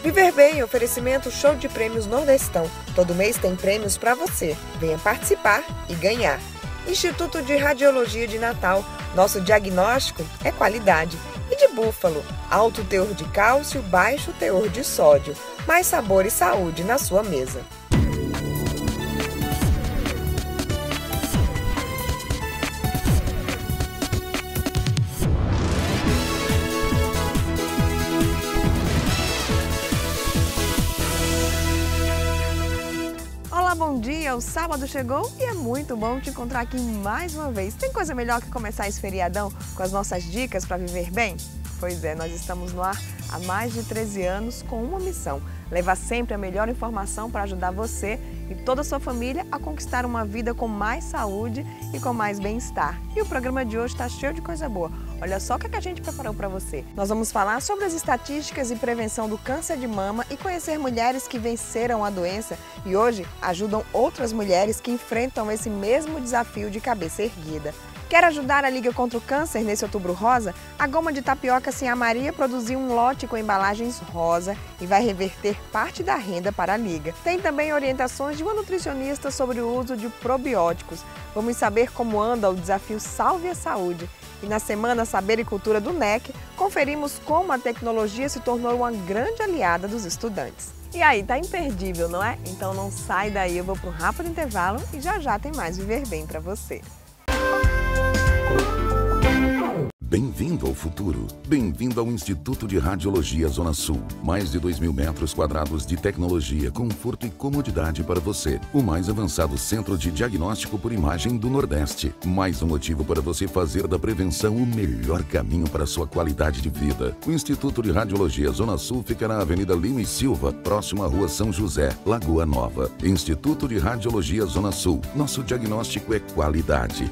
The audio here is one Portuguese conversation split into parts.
Viver Bem, oferecimento show de prêmios Nordestão. Todo mês tem prêmios para você. Venha participar e ganhar. Instituto de Radiologia de Natal. Nosso diagnóstico é qualidade. E de Búfalo, alto teor de cálcio, baixo teor de sódio. Mais sabor e saúde na sua mesa. Olá, bom dia! O sábado chegou e é muito bom te encontrar aqui mais uma vez. Tem coisa melhor que começar esse feriadão com as nossas dicas para viver bem? Pois é, nós estamos no ar há mais de 13 anos com uma missão: levar sempre a melhor informação para ajudar você e toda a sua família a conquistar uma vida com mais saúde e com mais bem-estar. E o programa de hoje está cheio de coisa boa. Olha só o que a gente preparou para você. Nós vamos falar sobre as estatísticas e prevenção do câncer de mama e conhecer mulheres que venceram a doença e hoje ajudam outras mulheres que enfrentam esse mesmo desafio de cabeça erguida. Quer ajudar a Liga contra o Câncer nesse Outubro Rosa? A Goma de Tapioca Sinhá Maria produziu um lote com embalagens rosa e vai reverter parte da renda para a Liga. Tem também orientações de uma nutricionista sobre o uso de probióticos. Vamos saber como anda o desafio Salve a Saúde. E na Semana Saber e Cultura do NEC, conferimos como a tecnologia se tornou uma grande aliada dos estudantes. E aí, tá imperdível, não é? Então não sai daí, eu vou para um rápido intervalo e já tem mais Viver Bem para você. Bem-vindo ao futuro. Bem-vindo ao Instituto de Radiologia Zona Sul. Mais de 2.000 metros quadrados de tecnologia, conforto e comodidade para você. O mais avançado centro de diagnóstico por imagem do Nordeste. Mais um motivo para você fazer da prevenção o melhor caminho para a sua qualidade de vida. O Instituto de Radiologia Zona Sul fica na Avenida Lima e Silva, próximo à Rua São José, Lagoa Nova. Instituto de Radiologia Zona Sul. Nosso diagnóstico é qualidade.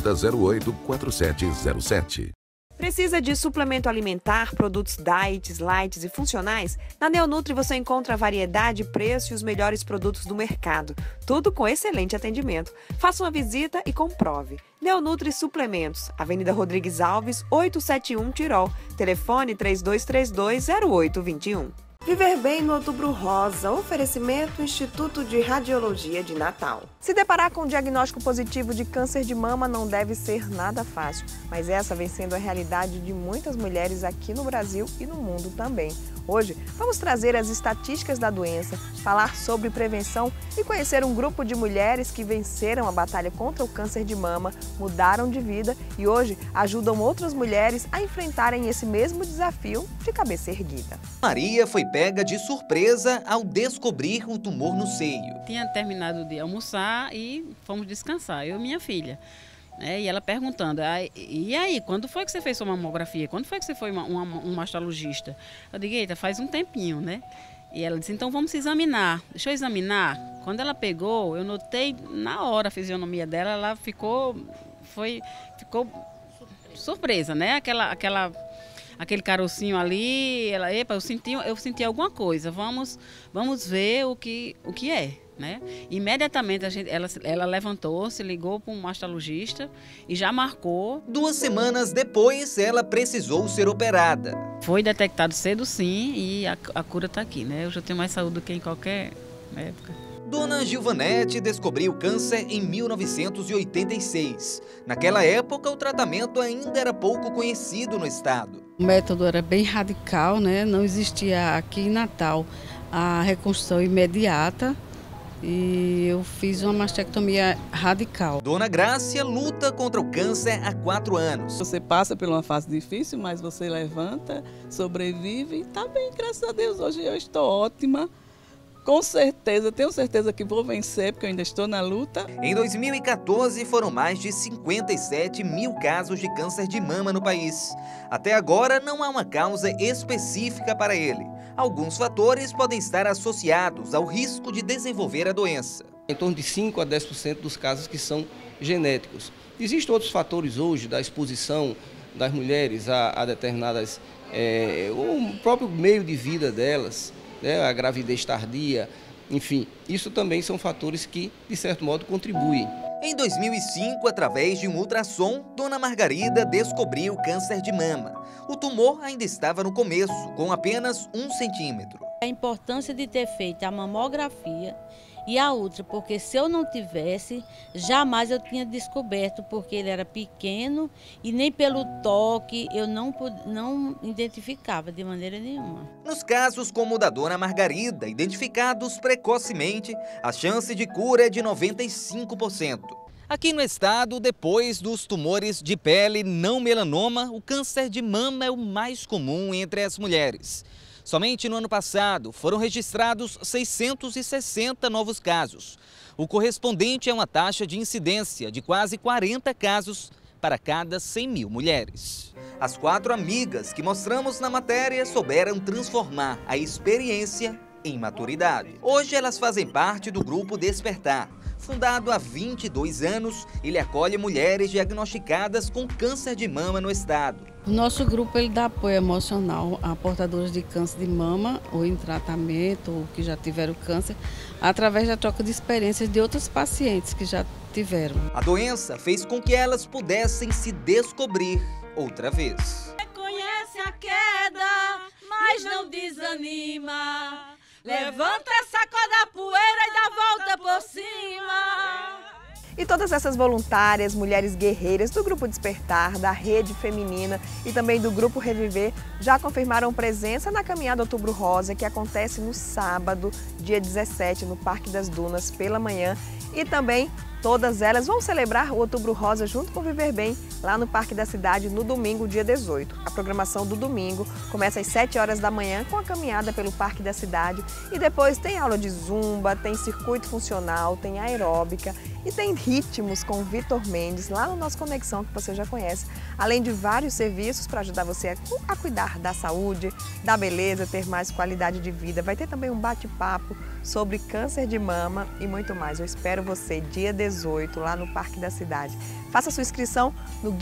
4008-4707. Precisa de suplemento alimentar, produtos diets, lights e funcionais? Na Neonutri você encontra a variedade, preço e os melhores produtos do mercado. Tudo com excelente atendimento. Faça uma visita e comprove. Neonutri Suplementos, Avenida Rodrigues Alves, 871 Tirol. Telefone 3232-0821. Viver Bem no Outubro Rosa, oferecimento Instituto de Radiologia de Natal. Se deparar com um diagnóstico positivo de câncer de mama não deve ser nada fácil, mas essa vem sendo a realidade de muitas mulheres aqui no Brasil e no mundo também. Hoje, vamos trazer as estatísticas da doença, falar sobre prevenção e conhecer um grupo de mulheres que venceram a batalha contra o câncer de mama, mudaram de vida e hoje ajudam outras mulheres a enfrentarem esse mesmo desafio de cabeça erguida. Maria foi pega de surpresa ao descobrir o tumor no seio. Tinha terminado de almoçar e fomos descansar, eu e minha filha. E ela perguntando, e aí, quando foi que você fez sua mamografia? Quando foi que você foi um mastologista? Eu digo, eita, faz um tempinho, né? E ela disse, então vamos se examinar. Deixa eu examinar. Quando ela pegou, eu notei na hora a fisionomia dela, ela ficou surpresa, né? Aquele carocinho ali, ela, epa, eu senti alguma coisa, vamos ver o que é. Né? Imediatamente ela levantou-se, ligou para um mastologista e já marcou. 2 semanas depois, ela precisou ser operada. Foi detectado cedo sim e a cura está aqui, né? Eu já tenho mais saúde do que em qualquer época. Dona Gilvanete descobriu câncer em 1986. Naquela época, o tratamento ainda era pouco conhecido no estado. O método era bem radical, né? Não existia aqui em Natal a reconstrução imediata. E eu fiz uma mastectomia radical. Dona Grácia luta contra o câncer há 4 anos. Você passa por uma fase difícil, mas você levanta, sobrevive e está bem, graças a Deus. Hoje eu estou ótima. Com certeza, tenho certeza que vou vencer, porque eu ainda estou na luta. Em 2014, foram mais de 57 mil casos de câncer de mama no país. Até agora, não há uma causa específica para ele. Alguns fatores podem estar associados ao risco de desenvolver a doença. Em torno de 5 a 10% dos casos que são genéticos. Existem outros fatores hoje da exposição das mulheres a determinadas, o próprio meio de vida delas, né, a gravidez tardia, enfim, isso também são fatores que, de certo modo, contribuem. Em 2005, através de um ultrassom, Dona Margarida descobriu câncer de mama. O tumor ainda estava no começo, com apenas 1 centímetro. A importância de ter feito a mamografia e a outra, porque se eu não tivesse, jamais eu tinha descoberto, porque ele era pequeno e nem pelo toque eu não identificava de maneira nenhuma. Nos casos como o da dona Margarida, identificados precocemente, a chance de cura é de 95%. Aqui no estado, depois dos tumores de pele não melanoma, o câncer de mama é o mais comum entre as mulheres. Somente no ano passado foram registrados 660 novos casos. O correspondente é uma taxa de incidência de quase 40 casos para cada 100 mil mulheres. As 4 amigas que mostramos na matéria souberam transformar a experiência em maturidade. Hoje elas fazem parte do Grupo Despertar. Fundado há 22 anos, ele acolhe mulheres diagnosticadas com câncer de mama no estado. O nosso grupo ele dá apoio emocional a portadores de câncer de mama ou em tratamento ou que já tiveram câncer, através da troca de experiências de outros pacientes que já tiveram. A doença fez com que elas pudessem se descobrir outra vez. Reconhece a queda, mas não desanima. Levanta, sacode a poeira e dá volta por cima. E todas essas voluntárias, mulheres guerreiras do Grupo Despertar, da Rede Feminina e também do Grupo Reviver já confirmaram presença na Caminhada Outubro Rosa, que acontece no sábado, dia 17, no Parque das Dunas, pela manhã. E também todas elas vão celebrar o Outubro Rosa junto com o Viver Bem, lá no Parque da Cidade, no domingo, dia 18. A programação do domingo começa às 7 horas da manhã com a caminhada pelo Parque da Cidade e depois tem aula de zumba, tem circuito funcional, tem aeróbica e tem ritmos com o Vitor Mendes, lá no nosso Conexão, que você já conhece, além de vários serviços para ajudar você a cuidar da saúde, da beleza, ter mais qualidade de vida. Vai ter também um bate-papo sobre câncer de mama e muito mais. Eu espero você dia 18 lá no Parque da Cidade. Faça sua inscrição no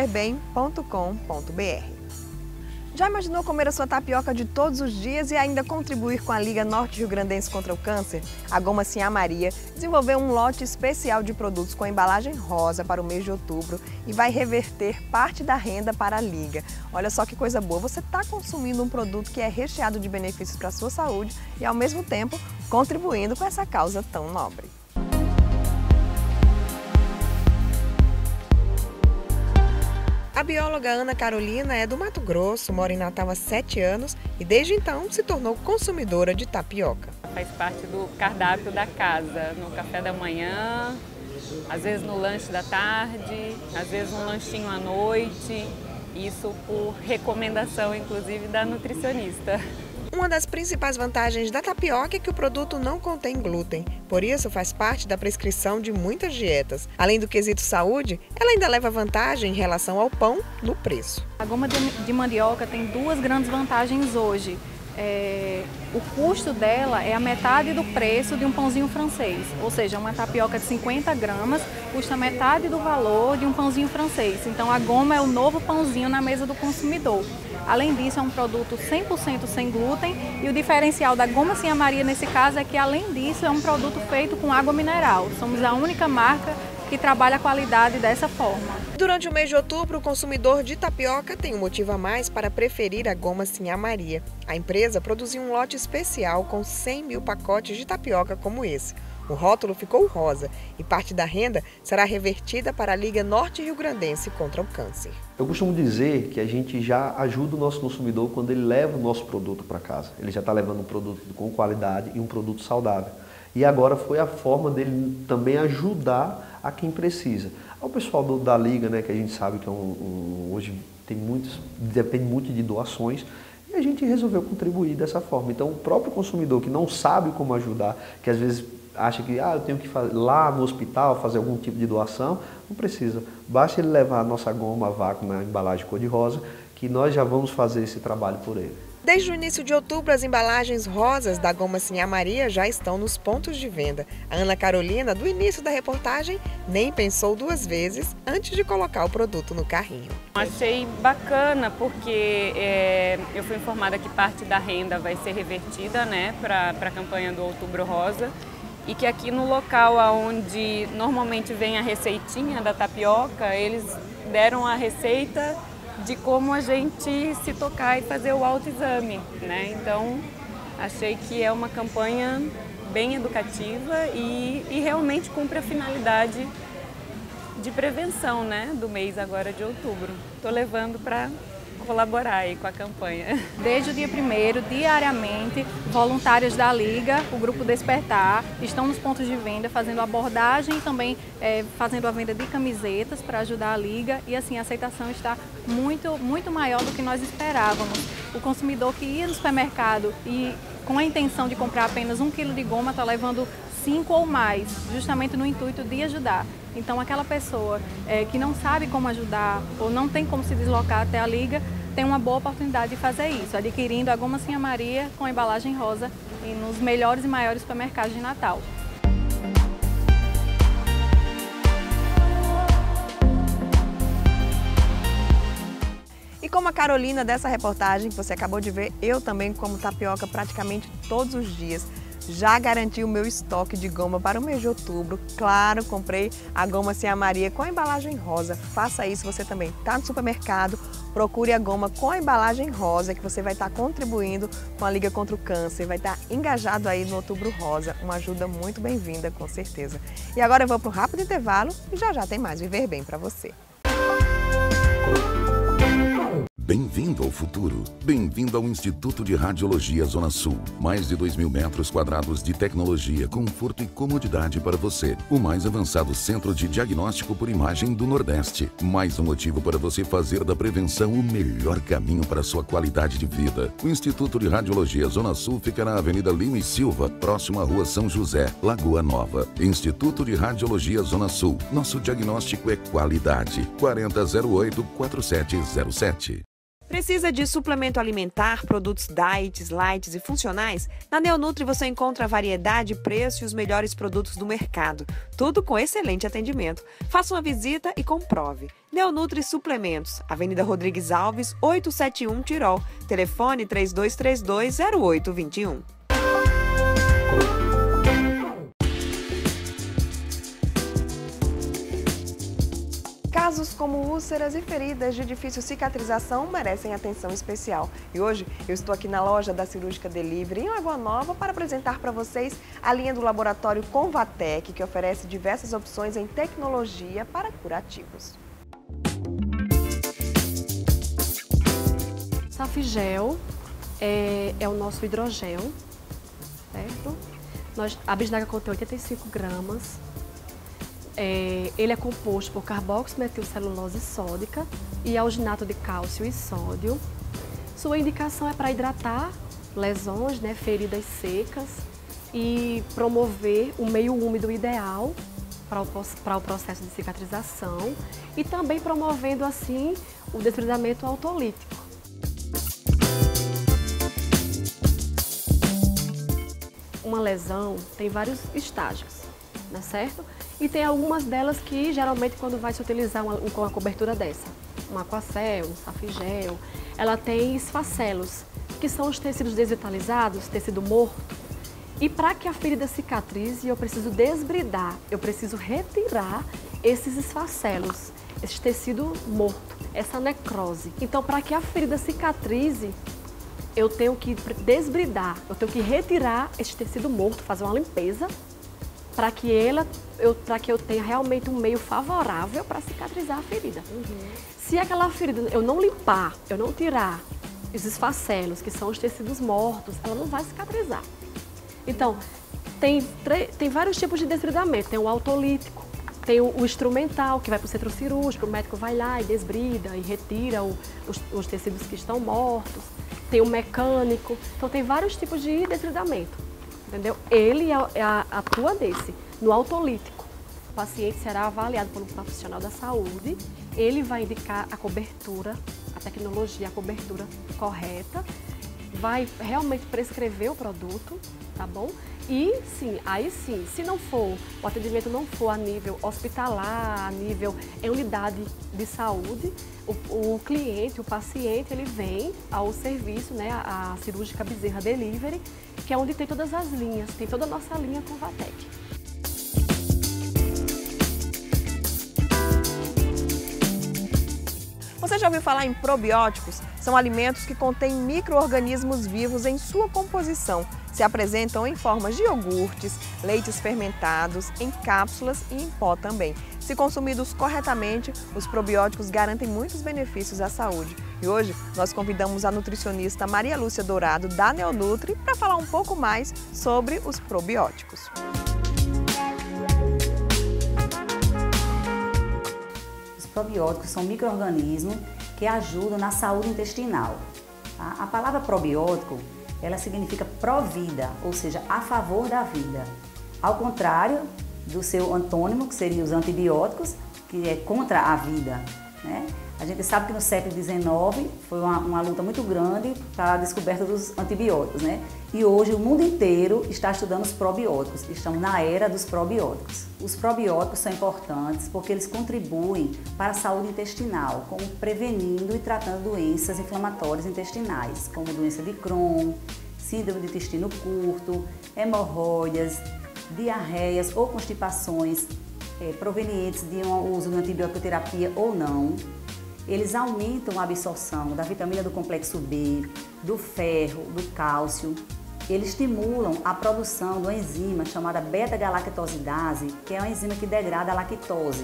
guiaviverbem.com.br. Já imaginou comer a sua tapioca de todos os dias e ainda contribuir com a Liga Norte Rio Grandense contra o Câncer? A Goma Sinhá Maria desenvolveu um lote especial de produtos com embalagem rosa para o mês de outubro e vai reverter parte da renda para a Liga. Olha só que coisa boa, você está consumindo um produto que é recheado de benefícios para a sua saúde e ao mesmo tempo contribuindo com essa causa tão nobre. A bióloga Ana Carolina é do Mato Grosso, mora em Natal há 7 anos e desde então se tornou consumidora de tapioca. Faz parte do cardápio da casa, no café da manhã, às vezes no lanche da tarde, às vezes um lanchinho à noite, isso por recomendação inclusive da nutricionista. Uma das principais vantagens da tapioca é que o produto não contém glúten, por isso faz parte da prescrição de muitas dietas. Além do quesito saúde, ela ainda leva vantagem em relação ao pão no preço. A goma de mandioca tem 2 grandes vantagens hoje. O custo dela é a metade do preço de um pãozinho francês, ou seja, uma tapioca de 50 gramas custa metade do valor de um pãozinho francês. Então a goma é o novo pãozinho na mesa do consumidor. Além disso, é um produto 100% sem glúten e o diferencial da Goma Sinhá Maria nesse caso é que, além disso, é um produto feito com água mineral. Somos a única marca que trabalha a qualidade dessa forma. Durante o mês de outubro, o consumidor de tapioca tem um motivo a mais para preferir a Goma Sinhá Maria. A empresa produziu um lote especial com 100 mil pacotes de tapioca como esse. O rótulo ficou rosa e parte da renda será revertida para a Liga Norte Rio Grandense contra o Câncer. Eu costumo dizer que a gente já ajuda o nosso consumidor quando ele leva o nosso produto para casa. Ele já está levando um produto com qualidade e um produto saudável. E agora foi a forma dele também ajudar a quem precisa. O pessoal da Liga, né, que a gente sabe que hoje depende muito de doações, e a gente resolveu contribuir dessa forma. Então o próprio consumidor que não sabe como ajudar, que às vezes acha que eu tenho que ir lá no hospital fazer algum tipo de doação, não precisa. Basta ele levar a nossa goma a vácuo na embalagem cor-de-rosa, que nós já vamos fazer esse trabalho por ele. Desde o início de outubro, as embalagens rosas da Goma Sinhá Maria já estão nos pontos de venda. A Ana Carolina, do início da reportagem, nem pensou 2 vezes antes de colocar o produto no carrinho. Achei bacana porque eu fui informada que parte da renda vai ser revertida, né, para a campanha do Outubro Rosa. E que aqui no local onde normalmente vem a receitinha da tapioca, eles deram a receita de como a gente se tocar e fazer o autoexame, né? Então, Achei que é uma campanha bem educativa e realmente cumpre a finalidade de prevenção, né, do mês agora de outubro. Estou levando para colaborar aí com a campanha. Desde o dia 1º, diariamente, voluntários da Liga, o Grupo Despertar, estão nos pontos de venda fazendo abordagem e também fazendo a venda de camisetas para ajudar a Liga, e assim a aceitação está muito maior do que nós esperávamos. O consumidor que ia no supermercado e com a intenção de comprar apenas 1 quilo de goma está levando 5 ou mais, justamente no intuito de ajudar. Então aquela pessoa que não sabe como ajudar ou não tem como se deslocar até a Liga, tem uma boa oportunidade de fazer isso, adquirindo a Goma Sinha Maria com embalagem rosa nos melhores e maiores supermercados de Natal. E como a Carolina dessa reportagem que você acabou de ver, eu também como tapioca praticamente todos os dias. Já garanti o meu estoque de goma para o mês de outubro. Claro, comprei a Goma Sinha Maria com a embalagem rosa. Faça isso você também. Está no supermercado, procure a goma com a embalagem rosa, que você vai estar contribuindo com a Liga contra o Câncer. Vai estar engajado aí no Outubro Rosa. Uma ajuda muito bem-vinda, com certeza. E agora eu vou para um rápido intervalo e já tem mais Viver Bem para você. Bem-vindo ao futuro. Bem-vindo ao Instituto de Radiologia Zona Sul. Mais de 2.000 metros quadrados de tecnologia, conforto e comodidade para você. O mais avançado centro de diagnóstico por imagem do Nordeste. Mais um motivo para você fazer da prevenção o melhor caminho para a sua qualidade de vida. O Instituto de Radiologia Zona Sul fica na Avenida Lima e Silva, próximo à Rua São José, Lagoa Nova. Instituto de Radiologia Zona Sul. Nosso diagnóstico é qualidade. 4008-4707. Precisa de suplemento alimentar, produtos diets, lights e funcionais? Na Neonutri você encontra a variedade, preço e os melhores produtos do mercado. Tudo com excelente atendimento. Faça uma visita e comprove. Neonutri Suplementos, Avenida Rodrigues Alves, 871 Tirol. Telefone 3232-0821. Casos como úlceras e feridas de difícil cicatrização merecem atenção especial. E hoje eu estou aqui na loja da Cirúrgica Delivery, em Lagoa Nova, para apresentar para vocês a linha do laboratório Convatec, que oferece diversas opções em tecnologia para curativos. Safigel é o nosso hidrogel, certo? A bisnaga contém 85 gramas. Ele é composto por carboximetilcelulose sódica e alginato de cálcio e sódio. Sua indicação é para hidratar lesões, né, feridas secas e promover o meio úmido ideal para o processo de cicatrização e também promovendo assim o desbridamento autolítico. Uma lesão tem vários estágios, né, certo? E tem algumas delas que, geralmente, quando vai se utilizar uma cobertura dessa, um aquacel, um safigel, ela tem esfacelos, que são os tecidos desvitalizados, tecido morto. E para que a ferida cicatrize, eu preciso desbridar, eu preciso retirar esses esfacelos, esse tecido morto, essa necrose. Então, para que a ferida cicatrize, eu tenho que desbridar, eu tenho que retirar esse tecido morto, fazer uma limpeza, para que eu tenha realmente um meio favorável para cicatrizar a ferida. Se aquela ferida eu não limpar, eu não tirar os esfacelos, que são os tecidos mortos, ela não vai cicatrizar. Então, tem vários tipos de desbridamento. Tem o autolítico, tem o instrumental, que vai para o centro cirúrgico, o médico vai lá e desbrida e retira os tecidos que estão mortos. Tem o mecânico, então tem vários tipos de desbridamento. Entendeu? Ele atua no autolítico. O paciente será avaliado por um profissional da saúde, ele vai indicar a cobertura, a tecnologia, a cobertura correta, vai realmente prescrever o produto, tá bom? E sim, aí sim, se não for, o atendimento não for a nível hospitalar, a nível em unidade de saúde, o cliente, o paciente, ele vem ao serviço, né, a Cirúrgica Bezerra Delivery, que é onde tem todas as linhas, tem toda a nossa linha Convatec. Você já ouviu falar em probióticos? São alimentos que contêm micro-organismos vivos em sua composição. Se apresentam em formas de iogurtes, leites fermentados, em cápsulas e em pó também. Se consumidos corretamente, os probióticos garantem muitos benefícios à saúde. E hoje nós convidamos a nutricionista Maria Lúcia Dourado, da Neonutri, para falar um pouco mais sobre os probióticos. Os probióticos são micro-organismos que ajudam na saúde intestinal. Tá? A palavra probiótico, ela significa pró-vida, ou seja, a favor da vida. Ao contrário do seu antônimo, que seriam os antibióticos, que é contra a vida, né? A gente sabe que no século XIX foi uma luta muito grande para a descoberta dos antibióticos, né? E hoje o mundo inteiro está estudando os probióticos, estamos na era dos probióticos. Os probióticos são importantes porque eles contribuem para a saúde intestinal, como prevenindo e tratando doenças inflamatórias intestinais, como doença de Crohn, síndrome do intestino curto, hemorroidas, diarreias ou constipações provenientes de um uso de antibiótico-terapia ou não. Eles aumentam a absorção da vitamina do complexo B, do ferro, do cálcio. Eles estimulam a produção de uma enzima chamada beta-galactosidase, que é uma enzima que degrada a lactose.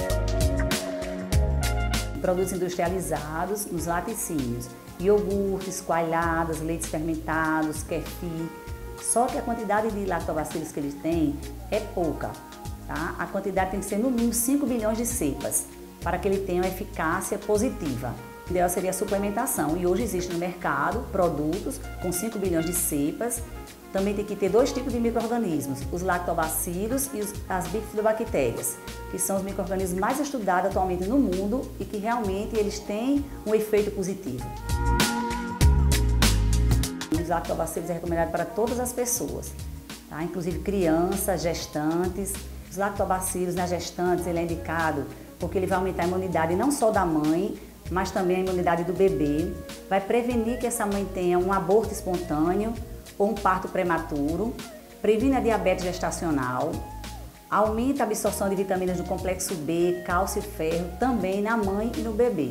Produtos industrializados nos laticínios, iogurtes, coalhadas, leites fermentados, kefir. Só que a quantidade de lactobacilos que eles têm é pouca. Tá? A quantidade tem que ser no mínimo 5 bilhões de cepas, para que ele tenha uma eficácia positiva. O ideal seria a suplementação, e hoje existe no mercado produtos com 5 bilhões de cepas. Também tem que ter dois tipos de micro-organismos, os lactobacilos e as bifidobactérias, que são os micro-organismos mais estudados atualmente no mundo e que realmente eles têm um efeito positivo. Os lactobacilos é recomendado para todas as pessoas, tá? Inclusive crianças, gestantes. Os lactobacilos nas gestantes ele é indicado porque ele vai aumentar a imunidade não só da mãe, mas também a imunidade do bebê. Vai prevenir que essa mãe tenha um aborto espontâneo ou um parto prematuro, previne a diabetes gestacional, aumenta a absorção de vitaminas do complexo B, cálcio e ferro, também na mãe e no bebê.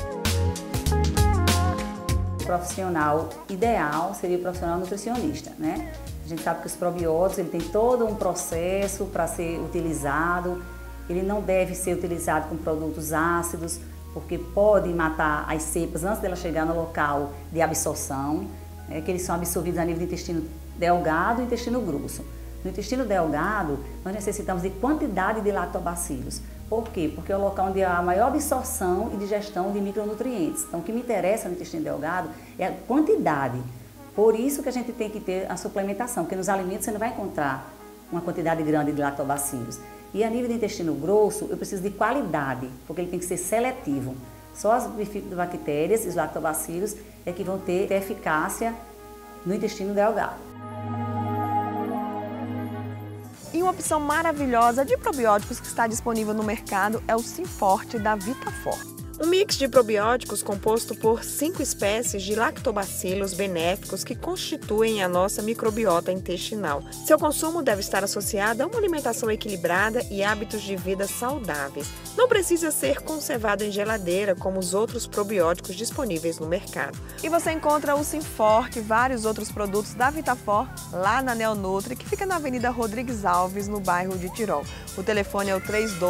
O profissional ideal seria o profissional nutricionista, né? A gente sabe que os probióticos ele tem todo um processo para ser utilizado. Ele não deve ser utilizado com produtos ácidos, porque pode matar as cepas antes dela chegar no local de absorção, né, que eles são absorvidos a nível do intestino delgado e intestino grosso. No intestino delgado, nós necessitamos de quantidade de lactobacilos. Por quê? Porque é o local onde há a maior absorção e digestão de micronutrientes. Então, o que me interessa no intestino delgado é a quantidade. Por isso que a gente tem que ter a suplementação, porque nos alimentos você não vai encontrar uma quantidade grande de lactobacilos. E a nível do intestino grosso, eu preciso de qualidade, porque ele tem que ser seletivo. Só as bifidobactérias e os lactobacilos é que vão ter eficácia no intestino delgado. E uma opção maravilhosa de probióticos que está disponível no mercado é o Simforte da Vitafor. Um mix de probióticos composto por 5 espécies de lactobacilos benéficos que constituem a nossa microbiota intestinal. Seu consumo deve estar associado a uma alimentação equilibrada e hábitos de vida saudáveis. Não precisa ser conservado em geladeira como os outros probióticos disponíveis no mercado. E você encontra o Simforte e vários outros produtos da Vitafor lá na Neonutri, que fica na Avenida Rodrigues Alves, no bairro de Tirol. O telefone é o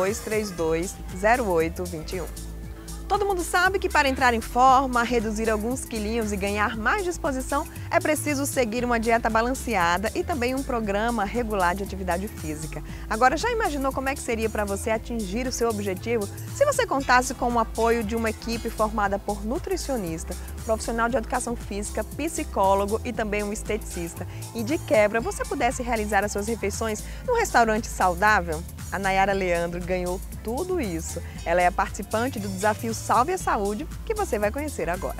3232-0821. Todo mundo sabe que para entrar em forma, reduzir alguns quilinhos e ganhar mais disposição, é preciso seguir uma dieta balanceada e também um programa regular de atividade física. Agora, já imaginou como é que seria para você atingir o seu objetivo se você contasse com o apoio de uma equipe formada por nutricionista, profissional de educação física, psicólogo e também um esteticista? E de quebra, você pudesse realizar as suas refeições num restaurante saudável? A Nayara Leandro ganhou tudo isso. Ela é a participante do desafio Salve a Saúde, que você vai conhecer agora.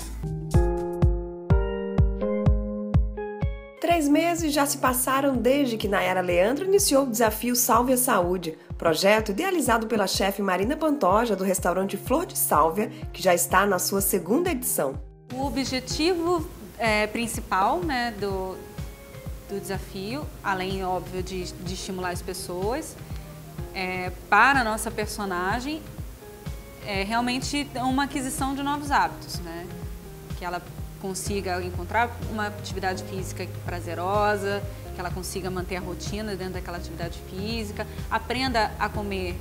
3 meses já se passaram desde que Nayara Leandro iniciou o desafio Salve a Saúde, projeto idealizado pela chefe Marina Pantoja do restaurante Flor de Sálvia, que já está na sua 2ª edição. O objetivo principal, né, do desafio, além, óbvio, de estimular as pessoas, para a nossa personagem, é realmente uma aquisição de novos hábitos, né? Que ela consiga encontrar uma atividade física prazerosa, que ela consiga manter a rotina dentro daquela atividade física, aprenda a comer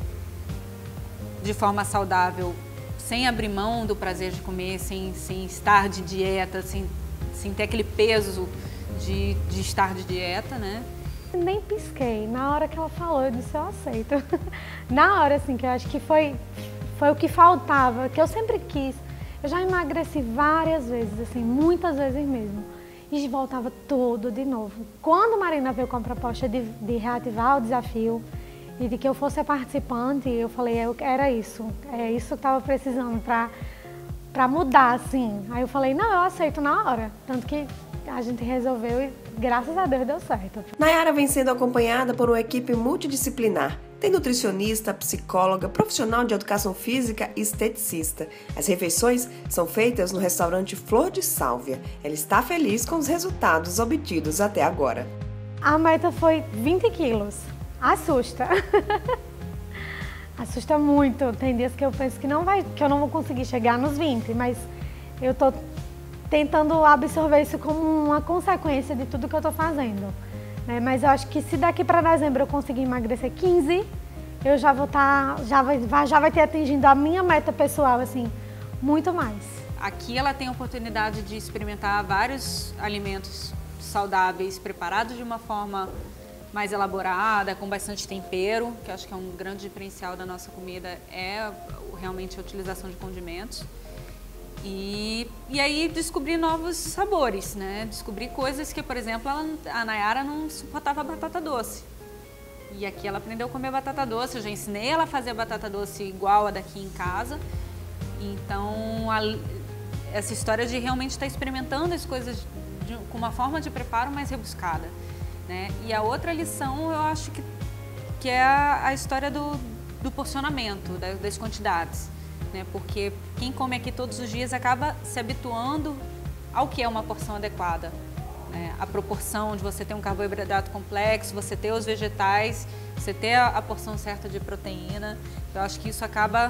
de forma saudável, sem abrir mão do prazer de comer, sem estar de dieta, sem ter aquele peso de estar de dieta, né? Nem pisquei. Na hora que ela falou, eu disse, eu aceito. Na hora, assim, que eu acho que foi o que faltava, que eu sempre quis. Eu já emagreci várias vezes, assim, muitas vezes mesmo. E voltava tudo de novo. Quando Marina veio com a proposta de reativar o desafio e de que eu fosse participante, eu falei, era isso. É isso que eu estava precisando para mudar, assim. Aí eu falei, não, eu aceito na hora. Tanto que a gente resolveu e, graças a Deus, deu certo. Nayara vem sendo acompanhada por uma equipe multidisciplinar. Tem nutricionista, psicóloga, profissional de educação física e esteticista. As refeições são feitas no restaurante Flor de Sálvia. Ela está feliz com os resultados obtidos até agora. A meta foi 20 quilos. Assusta. Assusta muito. Tem dias que eu penso que eu não vou conseguir chegar nos 20, mas eu tô tentando absorver isso como uma consequência de tudo que eu tô fazendo. Mas eu acho que se daqui para dezembro eu conseguir emagrecer 15, eu já vou já vai ter atingido a minha meta pessoal, assim, muito mais. Aqui ela tem a oportunidade de experimentar vários alimentos saudáveis, preparados de uma forma mais elaborada, com bastante tempero, que eu acho que é um grande diferencial da nossa comida, é realmente a utilização de condimentos. E aí descobrir novos sabores, né? Descobrir coisas que, por exemplo, a Nayara não suportava batata doce. E aqui ela aprendeu a comer batata doce, eu já ensinei ela a fazer batata doce igual a daqui em casa. Então, essa história de realmente estar experimentando as coisas com uma forma de preparo mais rebuscada, né? E a outra lição, eu acho que é a história do porcionamento, das quantidades. Porque quem come aqui todos os dias acaba se habituando ao que é uma porção adequada. A proporção de você ter um carboidrato complexo, você ter os vegetais, você ter a porção certa de proteína. Eu acho que isso acaba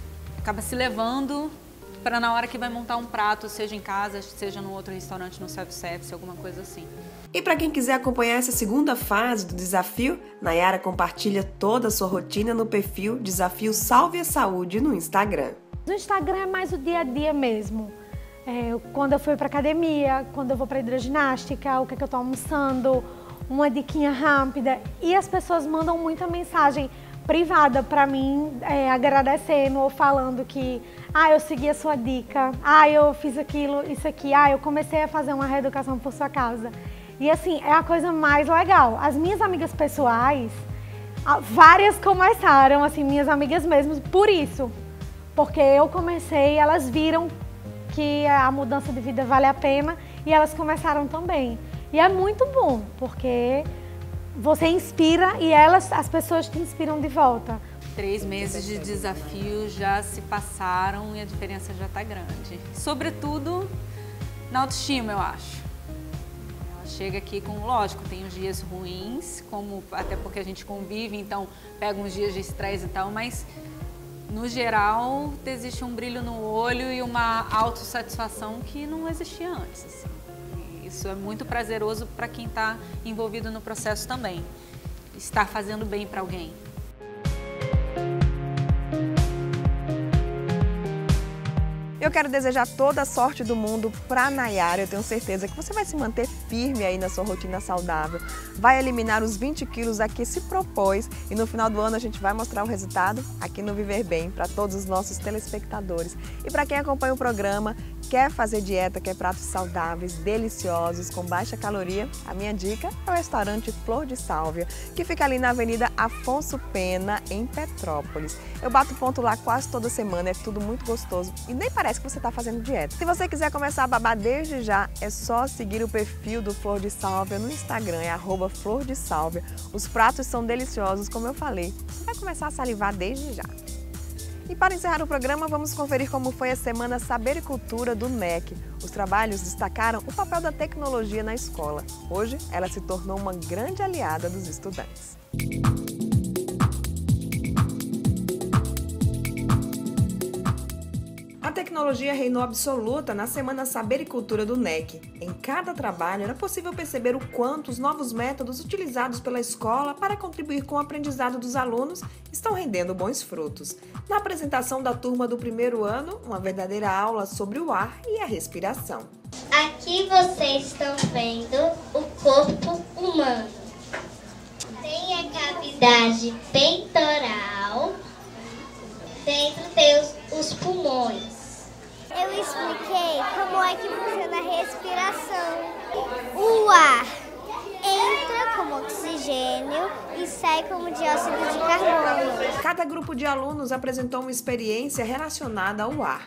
se levando para na hora que vai montar um prato, seja em casa, seja no outro restaurante, no self-service, alguma coisa assim. E para quem quiser acompanhar essa segunda fase do desafio, Nayara compartilha toda a sua rotina no perfil Desafio Salve a Saúde no Instagram. No Instagram é mais o dia a dia mesmo. Quando eu fui para academia, quando eu vou para hidroginástica, o que eu estou almoçando, uma diquinha rápida. E as pessoas mandam muita mensagem privada para mim, agradecendo ou falando que eu segui a sua dica, eu fiz aquilo, isso aqui, eu comecei a fazer uma reeducação por sua causa. E assim, é a coisa mais legal. As minhas amigas pessoais, várias começaram, assim, minhas amigas mesmo, por isso. Porque eu comecei, elas viram que a mudança de vida vale a pena e elas começaram também. E é muito bom, porque você inspira e as pessoas te inspiram de volta. 3 meses de desafio já se passaram e a diferença já está grande. Sobretudo na autoestima, eu acho. Ela chega aqui com, lógico, tem uns dias ruins, até porque a gente convive, então pega uns dias de estresse e tal, mas no geral existe um brilho no olho e uma autossatisfação que não existia antes, assim. Isso é muito prazeroso para quem está envolvido no processo também. Estar fazendo bem para alguém. Eu quero desejar toda a sorte do mundo para Nayara. Eu tenho certeza que você vai se manter firme aí na sua rotina saudável. Vai eliminar os 20 quilos a que se propôs e no final do ano a gente vai mostrar o resultado aqui no Viver Bem para todos os nossos telespectadores. E para quem acompanha o programa, quer fazer dieta, quer pratos saudáveis, deliciosos, com baixa caloria, a minha dica é o restaurante Flor de Sálvia, que fica ali na Avenida Afonso Pena, em Petrópolis. Eu bato ponto lá quase toda semana, é tudo muito gostoso e nem parece que você está fazendo dieta. Se você quiser começar a babar desde já, é só seguir o perfil do Flor de Sálvia no Instagram, é @Flor de Sálvia. Os pratos são deliciosos, como eu falei. Você vai começar a salivar desde já. E para encerrar o programa, vamos conferir como foi a Semana Saber e Cultura do MEC. Os trabalhos destacaram o papel da tecnologia na escola. Hoje, ela se tornou uma grande aliada dos estudantes. tecnologia reinou absoluta na Semana Saber e Cultura do NEC. Em cada trabalho era possível perceber o quanto os novos métodos utilizados pela escola para contribuir com o aprendizado dos alunos estão rendendo bons frutos. Na apresentação da turma do primeiro ano, uma verdadeira aula sobre o ar e a respiração. Aqui vocês estão vendo o corpo humano. Tem a cavidade peitoral, dentro tem os pulmões. Eu expliquei como é que funciona a respiração. O ar entra como oxigênio e sai como dióxido de carbono. Cada grupo de alunos apresentou uma experiência relacionada ao ar.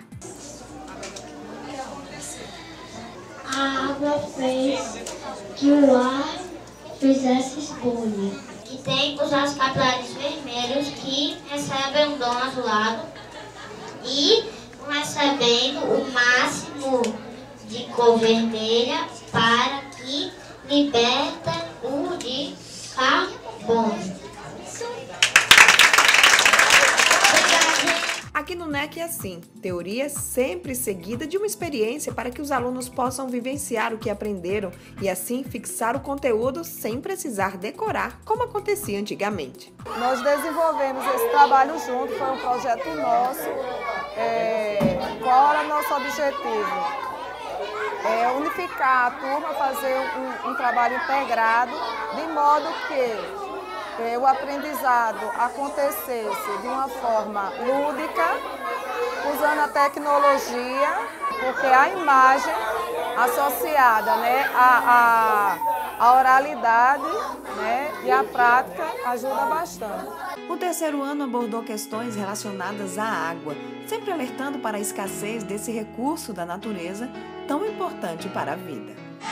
A água fez que o ar fizesse escolha. E tem os vasos capilares vermelhos que recebem um dom azulado e recebendo o máximo de cor vermelha para que liberta o de carbono. Aqui no NEC é assim, teoria sempre seguida de uma experiência para que os alunos possam vivenciar o que aprenderam e assim fixar o conteúdo sem precisar decorar, como acontecia antigamente. Nós desenvolvemos esse trabalho junto, foi um projeto nosso. Qual era o nosso objetivo? Unificar a turma, fazer um trabalho integrado, de modo que o aprendizado acontecesse de uma forma lúdica, usando a tecnologia, porque a imagem associada, à oralidade, e à prática ajuda bastante. O terceiro ano abordou questões relacionadas à água, sempre alertando para a escassez desse recurso da natureza tão importante para a vida.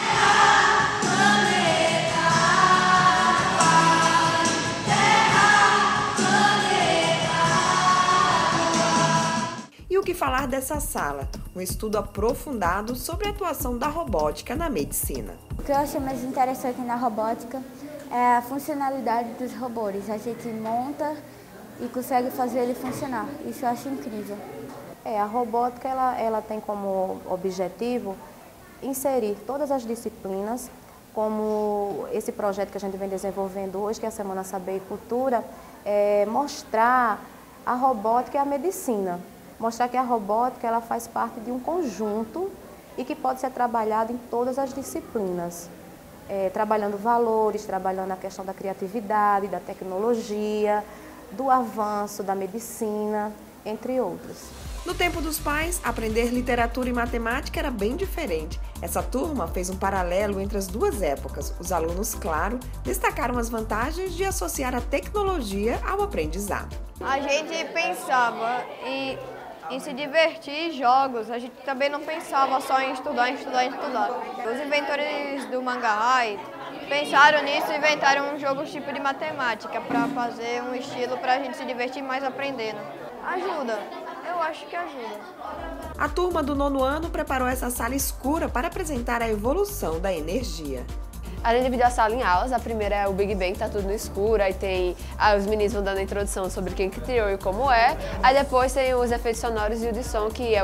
E o que falar dessa sala? Um estudo aprofundado sobre a atuação da robótica na medicina. O que eu achei mais interessante na robótica é a funcionalidade dos robôs. A gente monta e consegue fazer ele funcionar. Isso eu acho incrível. A robótica ela tem como objetivo inserir todas as disciplinas, como esse projeto que a gente vem desenvolvendo hoje, que é a Semana Saber e Cultura, mostrar a robótica e a medicina. Mostrar que a robótica ela faz parte de um conjunto e que pode ser trabalhado em todas as disciplinas. Trabalhando valores, trabalhando a questão da criatividade, da tecnologia, do avanço da medicina, entre outros. No tempo dos pais, aprender literatura e matemática era bem diferente. Essa turma fez um paralelo entre as duas épocas. Os alunos, claro, destacaram as vantagens de associar a tecnologia ao aprendizado. A gente pensava em se divertir em jogos, a gente também não pensava só em estudar. Os inventores do Mangaai pensaram nisso e inventaram um jogo tipo de matemática para fazer um estilo para a gente se divertir mais aprendendo. Ajuda, eu acho que ajuda. A turma do 9º ano preparou essa sala escura para apresentar a evolução da energia. A gente dividiu a sala em aulas, a primeira é o Big Bang, tá tudo no escuro, aí tem os meninos vão dando a introdução sobre quem que criou e como é, aí depois tem os efeitos sonoros e o de som, que é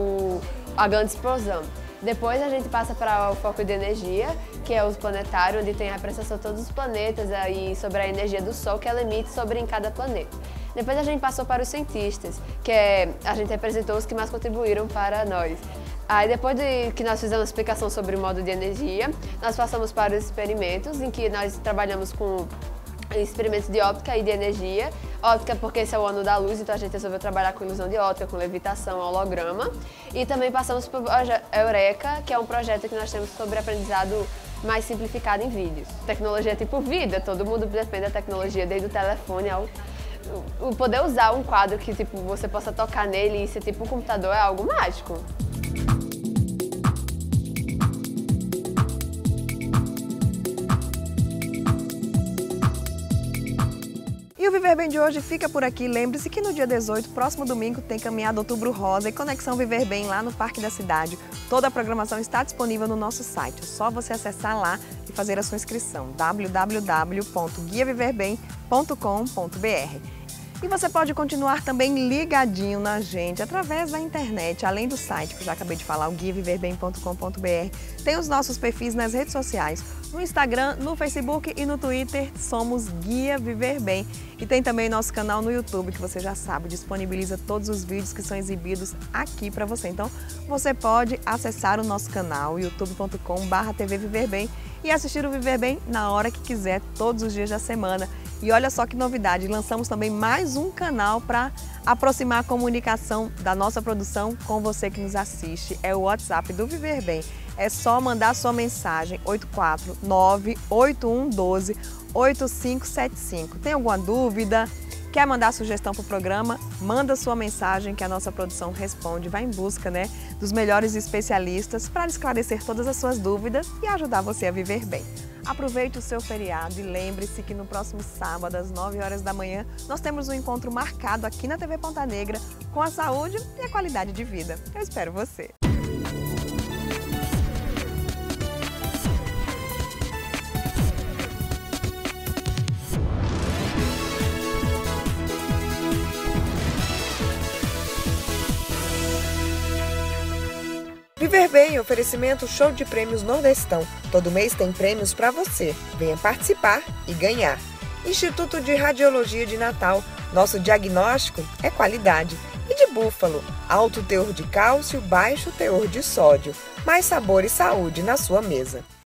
a grande explosão. Depois a gente passa para o foco de energia, que é o planetário, onde tem a representação de todos os planetas e sobre a energia do Sol que ela emite sobre em cada planeta. Depois a gente passou para os cientistas, que a gente representou os que mais contribuíram para nós. Aí depois que nós fizemos a explicação sobre o modo de energia, nós passamos para os experimentos, em que nós trabalhamos com experimentos de óptica e de energia. Óptica porque esse é o ano da luz, então a gente resolveu trabalhar com ilusão de óptica, com levitação, holograma. E também passamos para o Eureka, que é um projeto que nós temos sobre aprendizado mais simplificado em vídeos. Tecnologia é tipo vida, todo mundo depende da tecnologia, desde o telefone ao... O poder usar um quadro que tipo, você possa tocar nele e ser tipo um computador é algo mágico. E o Viver Bem de hoje fica por aqui. Lembre-se que no dia 18, próximo domingo, tem Caminhada Outubro Rosa e Conexão Viver Bem lá no Parque da Cidade. Toda a programação está disponível no nosso site. É só você acessar lá e fazer a sua inscrição. www.guiaviverbem.com.br. E você pode continuar também ligadinho na gente através da internet, além do site que eu já acabei de falar, o guiaviverbem.com.br. Tem os nossos perfis nas redes sociais, no Instagram, no Facebook e no Twitter, somos Guia Viver Bem. E tem também nosso canal no YouTube, que você já sabe, disponibiliza todos os vídeos que são exibidos aqui para você. Então, você pode acessar o nosso canal, youtube.com/TV Viver Bem, e assistir o Viver Bem na hora que quiser, todos os dias da semana. E olha só que novidade, lançamos também mais um canal para aproximar a comunicação da nossa produção com você que nos assiste. É o WhatsApp do Viver Bem. É só mandar sua mensagem 849-8112-8575. Tem alguma dúvida? Quer mandar sugestão para o programa? Manda sua mensagem que a nossa produção responde. Vai em busca, dos melhores especialistas para esclarecer todas as suas dúvidas e ajudar você a viver bem. Aproveite o seu feriado e lembre-se que no próximo sábado, às 9 horas da manhã, nós temos um encontro marcado aqui na TV Ponta Negra com a saúde e a qualidade de vida. Eu espero você! Viver Bem, oferecimento show de prêmios Nordestão. Todo mês tem prêmios para você. Venha participar e ganhar. Instituto de Radiologia de Natal. Nosso diagnóstico é qualidade. E de Búfalo, alto teor de cálcio, baixo teor de sódio. Mais sabor e saúde na sua mesa.